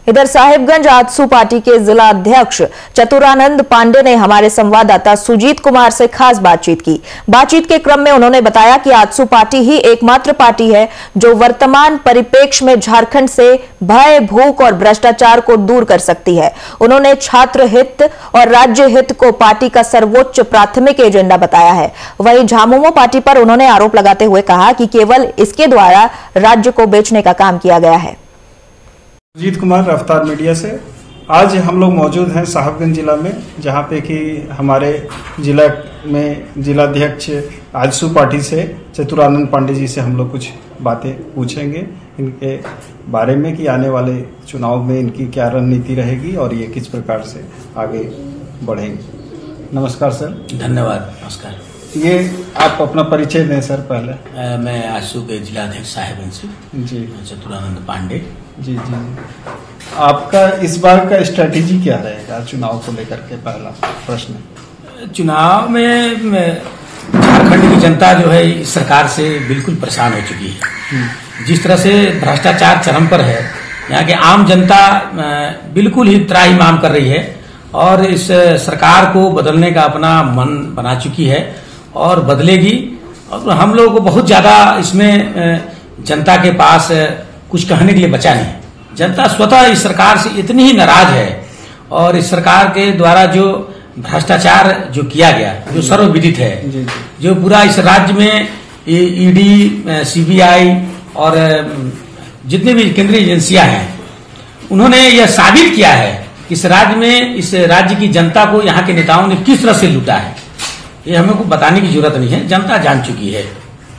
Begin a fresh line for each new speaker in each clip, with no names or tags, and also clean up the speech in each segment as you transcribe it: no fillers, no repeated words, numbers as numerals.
इधर साहिबगंज आजसू पार्टी के जिला अध्यक्ष चतुरानंद पांडे ने हमारे संवाददाता सुजीत कुमार से खास बातचीत की। बातचीत के क्रम में उन्होंने बताया कि आजसू पार्टी ही एकमात्र पार्टी है जो वर्तमान परिप्रेक्ष्य में झारखंड से भय, भूख और भ्रष्टाचार को दूर कर सकती है। उन्होंने छात्र हित और राज्य हित को पार्टी का सर्वोच्च प्राथमिक एजेंडा बताया है। वहीं झामुमो पार्टी पर उन्होंने आरोप लगाते हुए कहा कि केवल इसके द्वारा राज्य को बेचने का काम किया गया है।
सुजीत कुमार, रफ्तार मीडिया से। आज हम लोग मौजूद हैं साहिबगंज जिला में, जहां पे कि हमारे जिला में जिलाध्यक्ष आजसू पार्टी से चतुरानंद पांडे जी से हम लोग कुछ बातें पूछेंगे इनके बारे में कि आने वाले चुनाव में इनकी क्या रणनीति रहेगी और ये किस प्रकार से आगे बढ़ेंगे। नमस्कार सर।
धन्यवाद। नमस्कार।
ये आप अपना परिचय दें सर पहले।
मैं आजसू के जिलाध्यक्ष साहिबगंज से
जी
चतुरानंद पांडे।
जी जी। आपका इस बार का स्ट्रेटेजी क्या रहेगा चुनाव को लेकर के? पहला प्रश्न,
चुनाव में झारखंड की जनता जो है इस सरकार से बिल्कुल परेशान हो चुकी है। जिस तरह से भ्रष्टाचार चरम पर है, यहाँ की आम जनता बिल्कुल ही त्राहिमाम कर रही है और इस सरकार को बदलने का अपना मन बना चुकी है और बदलेगी। और हम लोगों को बहुत ज्यादा इसमें जनता के पास कुछ कहने के लिए बचा नहीं। जनता स्वतः इस सरकार से इतनी ही नाराज है और इस सरकार के द्वारा जो भ्रष्टाचार जो किया गया, जो सर्वविदित है, जो पूरा इस राज्य में ईडी, सीबीआई और जितने भी केंद्रीय एजेंसियां हैं, उन्होंने यह साबित किया है कि इस राज्य की जनता को यहाँ के नेताओं ने किस तरह से लूटा है। ये हमें को बताने की जरूरत नहीं है, जनता जान चुकी है।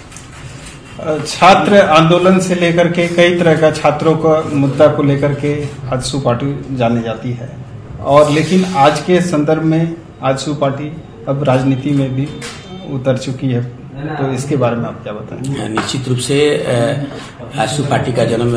छात्र आंदोलन से लेकर के कई तरह का छात्रों का मुद्दा को लेकर के आजसू पार्टी जानी जाती है, और लेकिन आज के संदर्भ में आजसू पार्टी अब राजनीति में भी उतर चुकी है, तो इसके बारे में आप क्या बताएंगे?
निश्चित रूप से आजसू पार्टी का जन्म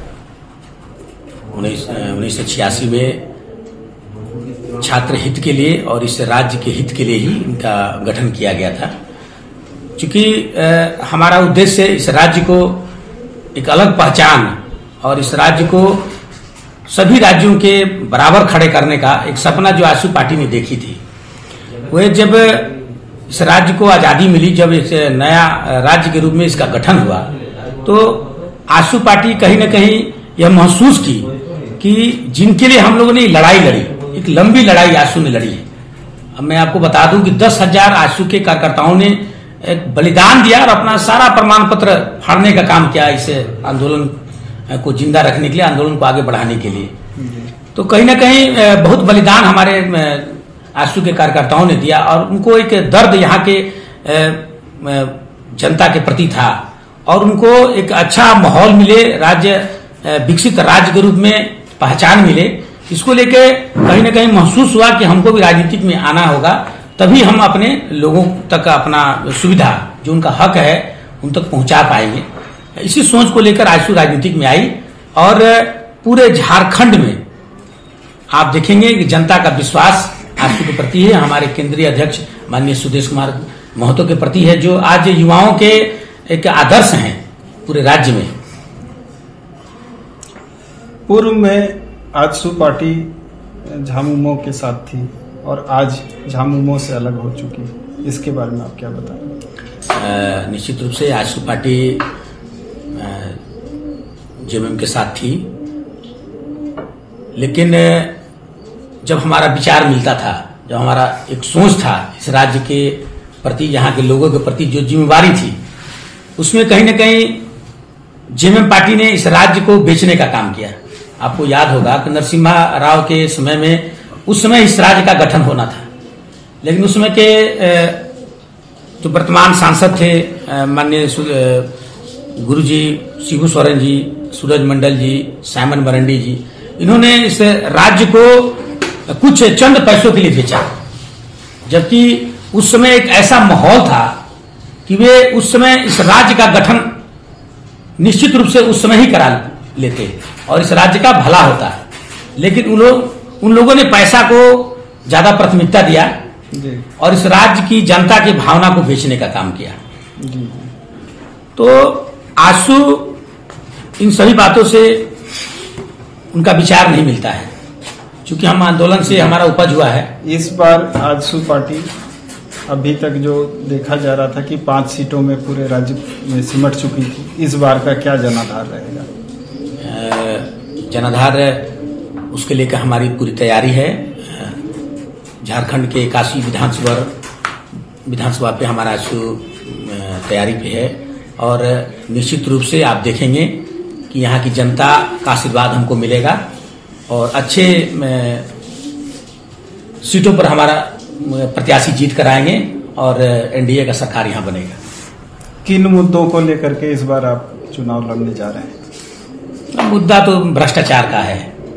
1986 में छात्र हित के लिए और इस राज्य के हित के लिए ही इनका गठन किया गया था। चूंकि हमारा उद्देश्य इस राज्य को एक अलग पहचान और इस राज्य को सभी राज्यों के बराबर खड़े करने का एक सपना जो आजसू पार्टी ने देखी थी, वह जब इस राज्य को आजादी मिली, जब इस नया राज्य के रूप में इसका गठन हुआ, तो आजसू पार्टी कहीं न कहीं यह महसूस की कि जिनके लिए हम लोगों ने लड़ाई लड़ी, एक लंबी लड़ाई आजसू ने लड़ी है। अब मैं आपको बता दूं कि 10,000 आजसू के कार्यकर्ताओं ने एक बलिदान दिया और अपना सारा प्रमाण पत्र फाड़ने का काम किया, इस आंदोलन को जिंदा रखने के लिए, आंदोलन को आगे बढ़ाने के लिए। तो कहीं ना कहीं बहुत बलिदान हमारे आजसू के कार्यकर्ताओं ने दिया और उनको एक दर्द यहाँ के जनता के प्रति था और उनको एक अच्छा माहौल मिले, राज्य विकसित राज्य के रूप में पहचान मिले। इसको लेके कहीं ना कहीं महसूस हुआ कि हमको भी राजनीतिक में आना होगा, तभी हम अपने लोगों तक अपना सुविधा जो उनका हक है उन तक पहुंचा पाएंगे। इसी सोच को लेकर आजसू राजनीतिक में आई और पूरे झारखंड में आप देखेंगे कि जनता का विश्वास आजसू के प्रति है, हमारे केंद्रीय अध्यक्ष माननीय सुदेश कुमार महतो के प्रति है, जो आज युवाओं के एक आदर्श हैं पूरे राज्य में।
पूर्व में आजसू पार्टी झामुमो के साथ थी और आज झामुमो से अलग हो चुकी है, इसके बारे में आप क्या बताएंगे?
निश्चित रूप से आजसू पार्टी जेएमएम के साथ थी, लेकिन जब हमारा विचार मिलता था, जब हमारा एक सोच था इस राज्य के प्रति, यहाँ के लोगों के प्रति जो जिम्मेवारी थी, उसमें कहीं ना कहीं जेएमएम पार्टी ने इस राज्य को बेचने का काम किया। आपको याद होगा कि नरसिम्हा राव के समय में, उस समय इस राज्य का गठन होना था, लेकिन उस समय के जो वर्तमान सांसद थे माननीय गुरुजी शिबू सोरेन जी, सूरज मंडल जी, साइमन मरंडी जी, इन्होंने इस राज्य को कुछ चंद पैसों के लिए बेचा, जबकि उस समय एक ऐसा माहौल था कि वे उस समय इस राज्य का गठन निश्चित रूप से उस समय ही करा लेते और इस राज्य का भला होता है, लेकिन उन लोगों ने पैसा को ज्यादा प्राथमिकता दिया और इस राज्य की जनता की भावना को बेचने का काम किया। तो आजसू इन सभी बातों से उनका विचार नहीं मिलता है, क्योंकि हम आंदोलन से हमारा उपज हुआ है।
इस बार आजसू पार्टी अभी तक जो देखा जा रहा था कि 5 सीटों में पूरे राज्य में सिमट चुकी थी, इस बार का क्या जनाधार रहेगा?
जनाधार उसके लेकर हमारी पूरी तैयारी है। झारखंड के 81 विधानसभा पे हमारा आजसू तैयारी पे है, और निश्चित रूप से आप देखेंगे कि यहाँ की जनता का आशीर्वाद हमको मिलेगा और अच्छे सीटों पर हमारा प्रत्याशी जीत कर आएंगे और एनडीए का सरकार यहाँ बनेगा।
किन मुद्दों को लेकर के इस बार आप चुनाव लड़ने जा रहे हैं?
मुद्दा तो भ्रष्टाचार का है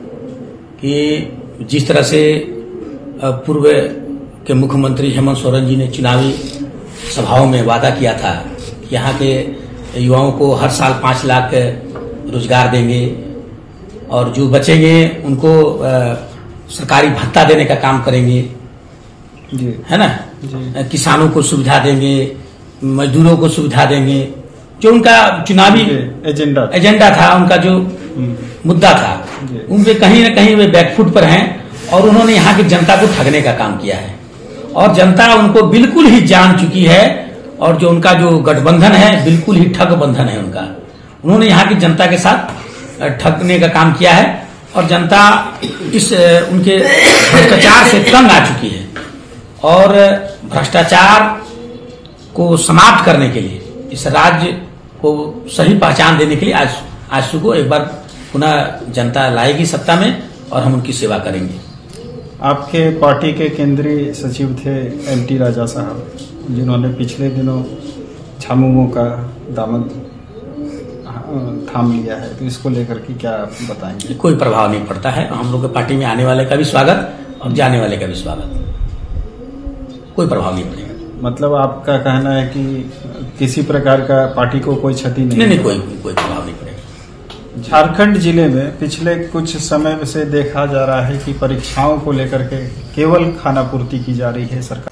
कि जिस तरह से पूर्व के मुख्यमंत्री हेमंत सोरेन जी ने चुनावी सभाओं में वादा किया था कि यहाँ के युवाओं को हर साल 5 लाख रोजगार देंगे और जो बचेंगे उनको सरकारी भत्ता देने का काम करेंगे,
जी
है ना जी। किसानों को सुविधा देंगे, मजदूरों को सुविधा देंगे। जो उनका चुनावी एजेंडा था, उनका जो मुद्दा था, उन पे कहीं न कहीं वे बैकफुट पर हैं और उन्होंने यहाँ की जनता को ठगने का काम किया है और जनता उनको बिल्कुल ही जान चुकी है। और जो उनका जो गठबंधन है बिल्कुल ही ठग बंधन है उनका। उन्होंने यहाँ की जनता के साथ ठगने का काम किया है और जनता इस उनके भ्रष्टाचार से तंग आ चुकी है। और भ्रष्टाचार को समाप्त करने के लिए, इस राज्य को सही पहचान देने के लिए आजसू को एक बार पुनः जनता लाएगी सत्ता में और हम उनकी सेवा करेंगे।
आपके पार्टी के केंद्रीय सचिव थे LT राजा साहब, जिन्होंने पिछले दिनों झामुमो का दामन थाम लिया है, तो इसको लेकर के क्या आप बताएंगे?
कोई प्रभाव नहीं पड़ता है। हम लोग के पार्टी में आने वाले का भी स्वागत और जाने वाले का भी स्वागत, कोई प्रभाव नहीं पड़ेगा।
मतलब आपका कहना है कि किसी प्रकार का पार्टी को कोई क्षति नहीं,
कोई प्रभाव नहीं पड़ेगा।
झारखंड जिले में पिछले कुछ समय से देखा जा रहा है कि परीक्षाओं को लेकर के केवल खानापूर्ति की जा रही है सरकार